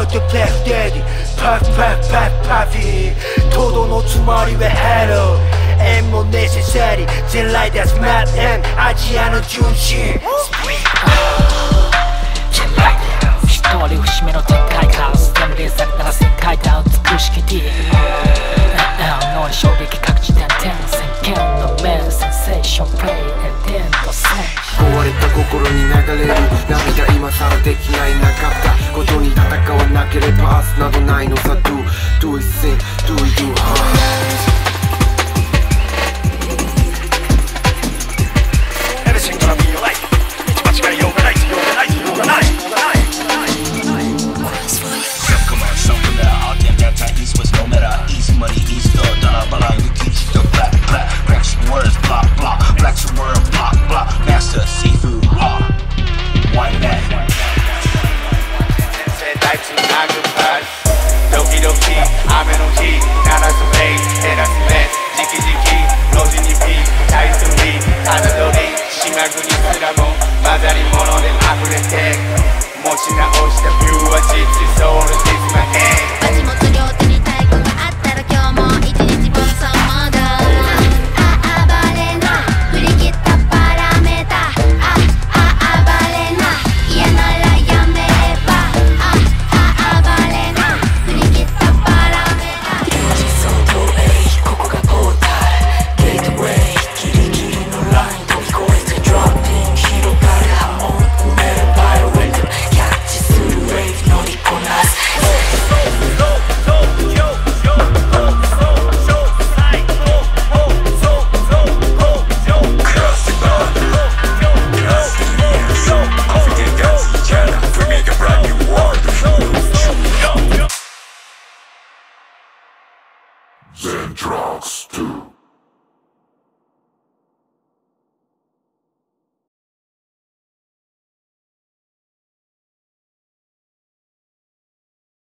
ートブラックデディパフパフパフパフィーとどのつもりはハロー縁もネセサリー全ライダースマップエンアジアの純真一人節目の展開カオス眠りされたら世界だ美しき D 脳に衝撃各地点々宣言の面センセーションプレイエンデントセン壊れた心に流れる涙今さらできないなかったことに戦わなければ明日などないのさ Do it sing, do it do Everything gonna be alright 道間違いようがないようがないようがないCome on, something that all damn time east was no matter easy money, east door, dollar, dollar, you teach the black, black, black some words, block, block, black some word, block, block, master, seafood, why that? Sensei, type to magnify, doki doki, I'm in OG, now that's the way, and that's the man, jiki jiki, loji ni pi, tai to me, tanadori, shimagu niすらも混ざり物で溢れて持ち直したビューは実ソウル This my hand 足元両手に太鼓があったら今日も一日ボンサーモード暴れな振り切ったパラメータ暴れな嫌ならやめれば暴れな振り切ったパラメータ地層とここがポータルゲートウェイギリギリのライン飛び越えてドロッピング広がる波紋埋めるバイオレットキャッチするウェイブ乗りこなす Zen Drugs 2